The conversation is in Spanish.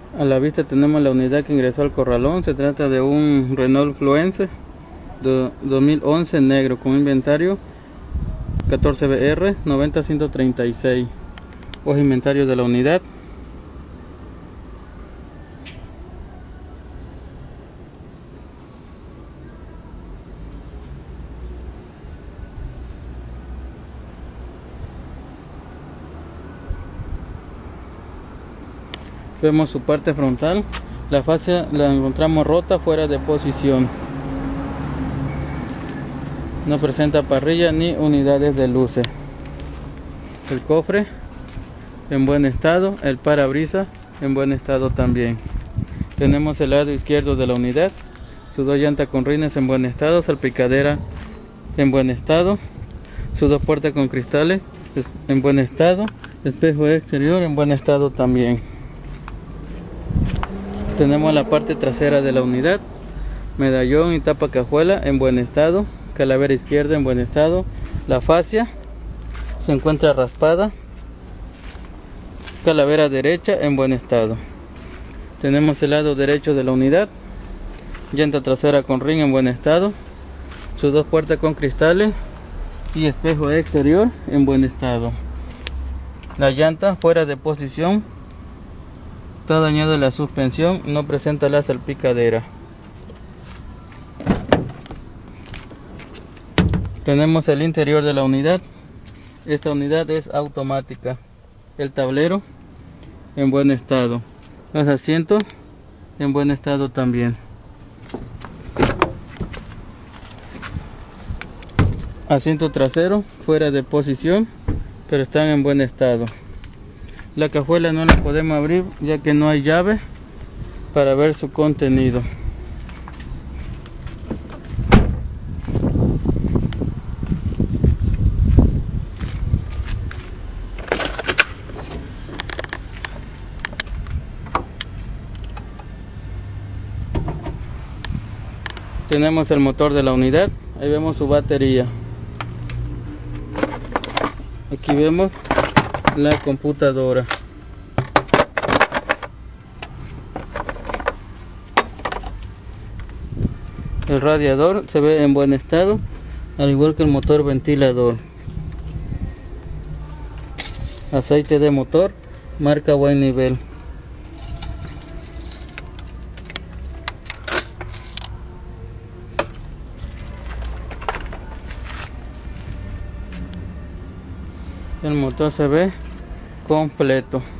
A la vista tenemos la unidad que ingresó al corralón. Se trata de un Renault Fluence de 2011 negro con inventario 14BR 90136. Hoja inventario de la unidad. Vemos su parte frontal. La fascia la encontramos rota, fuera de posición. No presenta parrilla ni unidades de luces. El cofre en buen estado. El parabrisas en buen estado también. Tenemos el lado izquierdo de la unidad. Sus dos llantas con rines en buen estado. Salpicadera en buen estado. Sus dos puertas con cristales en buen estado. Espejo exterior en buen estado también. Tenemos la parte trasera de la unidad. Medallón y tapa cajuela en buen estado. Calavera izquierda en buen estado. La fascia se encuentra raspada. Calavera derecha en buen estado. Tenemos el lado derecho de la unidad. Llanta trasera con rin en buen estado. Sus dos puertas con cristales y espejo exterior en buen estado. La llanta fuera de posición. Está dañada la suspensión, no presenta la salpicadera. Tenemos el interior de la unidad. Esta unidad es automática. El tablero en buen estado. Los asientos en buen estado también. Asiento trasero fuera de posición, pero están en buen estado. La cajuela no la podemos abrir ya que no hay llave para ver su contenido. Tenemos el motor de la unidad. Ahí vemos su batería. Aquí vemos la computadora. El radiador se ve en buen estado, al igual que el motor ventilador. Aceite de motor, marca buen nivel. El motor se ve completo.